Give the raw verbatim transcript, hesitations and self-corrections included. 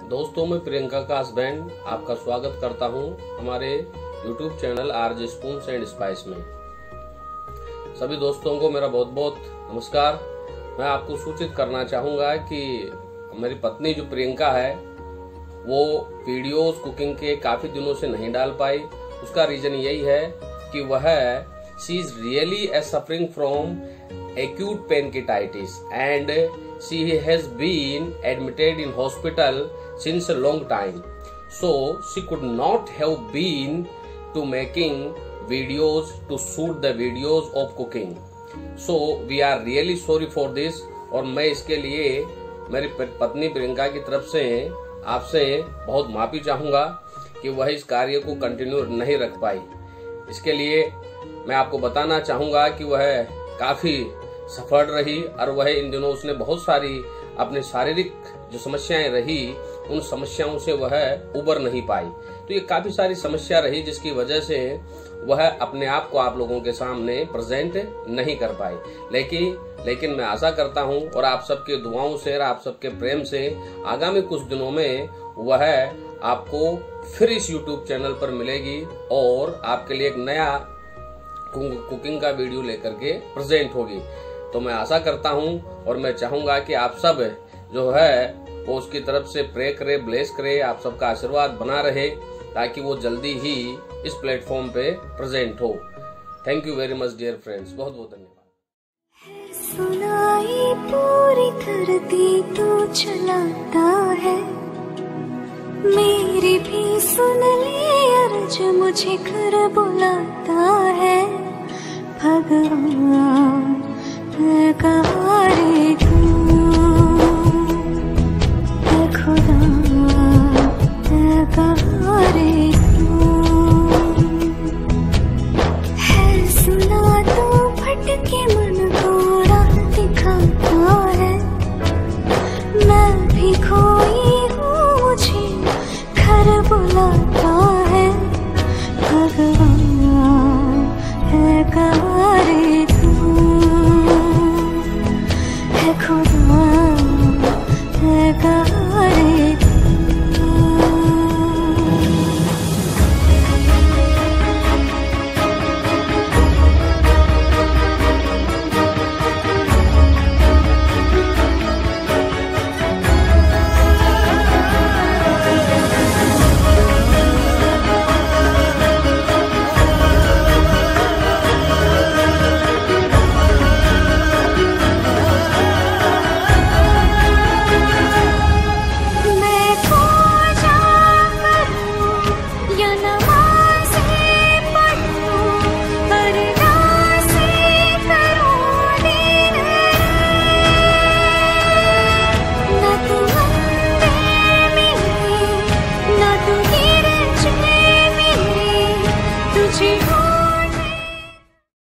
दोस्तों, मैं प्रियंका का हस्बैंड आपका स्वागत करता हूं हमारे YouTube channel RJ spoons and spice में। सभी दोस्तों को मेरा बहुत बहुत नमस्कार। मैं आपको सूचित करना चाहूंगा कि मेरी पत्नी जो प्रियंका है वो वीडियोस कुकिंग के काफी दिनों से नहीं डाल पाई। उसका रीजन यही है कि वह she is really suffering from acute pancreatitis and she has been admitted in hospital since a long time, so she could not have been to making videos to shoot the videos of cooking. So we are really sorry for this। और मैं इसके लिए मेरी पत्नी प्रियंका की तरफ से आपसे बहुत माफी चाहूंगा कि वह इस कार्य को कंटिन्यू नहीं रख पाई। इसके लिए मैं आपको बताना चाहूंगा कि वह काफी सफल रही और वह इन दिनों उसने बहुत सारी अपने शारीरिक जो समस्याएं रही उन समस्याओं से वह उबर नहीं पाई। तो ये काफी सारी समस्या रही जिसकी वजह से वह अपने आप को आप लोगों के सामने प्रेजेंट नहीं कर पाई। लेकिन लेकिन मैं आशा करता हूं और आप सबके दुआओं से और आप सबके प्रेम से आगामी कुछ दिनों में वह आपको फिर इस यूट्यूब चैनल पर मिलेगी और आपके लिए एक नया कुकिंग का वीडियो लेकर के प्रेजेंट होगी। तो मैं आशा करता हूं और मैं चाहूंगा कि आप सब जो है वो उसकी तरफ से प्रे करे, ब्लेस करे, आप सबका आशीर्वाद बना रहे ताकि वो जल्दी ही इस प्लेटफॉर्म पे प्रेजेंट हो। Thank you very much dear friends, बहुत बहुत धन्यवाद। सुनाई पूरी धरती तो चलाता है, मेरी भी सुन ले अर्ज मुझे घर बुलाता है। भगवान कहाँ रे तू, खुदा कहाँ रे तू, है सुना तो भटके मन को राह दिखाता है। मैं भी खो